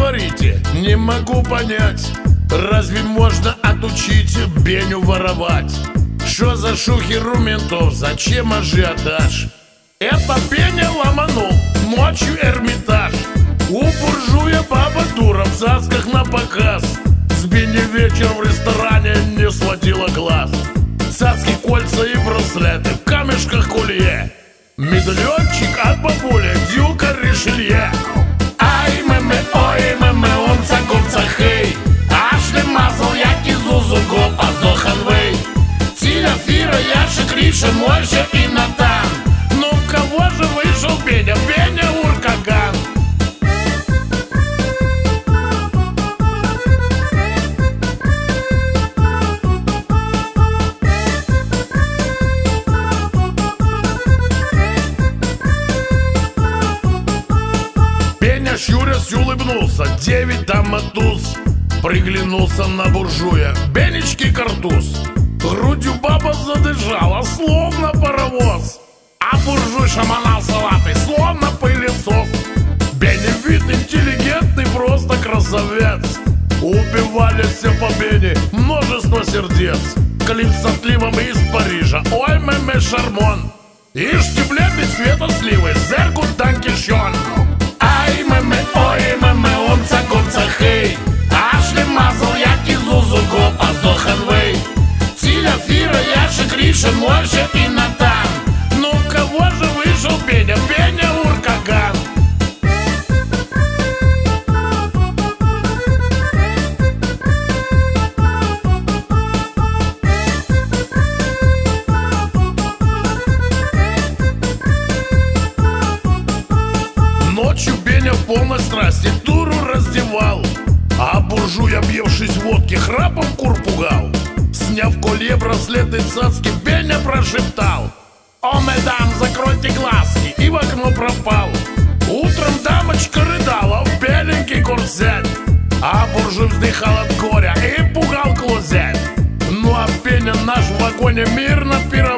говорите, не могу понять, разве можно отучить Беню воровать? Что за шухер у ментов, зачем ажиотаж? Это Беня ломанул ночью Эрмитаж. У буржуя баба дура в цацках на показ. С Бенни вечером в ресторане не сводила глаз. Цацки, кольца и браслеты в камешках колье. Медальончик от бабули Дюка Ришелье. Ай, меме, ой, меме, онца, гопца, хей. Ашли мазал, як Зузу, гопа, зоханвей. Тиля, Фира, Яша, Криша, Мойша и Натан. Ну в кого же вышел Беня? Беня Уркаган. Беня, щурясь, улыбнулся, 9 там туз. Приглянулся на буржуя, Бенечки картуз. Грудью баба задышала, словно паровоз. А буржуй шаманал салатый, словно пылесос. Беня вид интеллигентный, просто красавец. Убивали все по Бене множество сердец. Клип с отливом из Парижа, ой, меме, шармон. И штиблеты цвета сливы, зерку данкишон. Ай, меме, ой, меме, онца, гопца, хей. Ашли мазал, як Зузу, гопа, зоханвей. Тиля, Фира, Яша, Криша, Мойша и Натан. Ну в кого же вышел Беня? Беня Уркаган. Ночью Беня в полной страсти дуру раздевал, а буржуй, объевшись водки, храпом кур пугал. Сняв колье, браслеты, цацки, Беня прошептал: «О, медам, закройте глазки!» И в окно пропал. Утром дамочка рыдала в беленький корсет, а буржуй вздыхал от горя и пугал клозет. Ну а Беня наш в вагоне мирно пировал.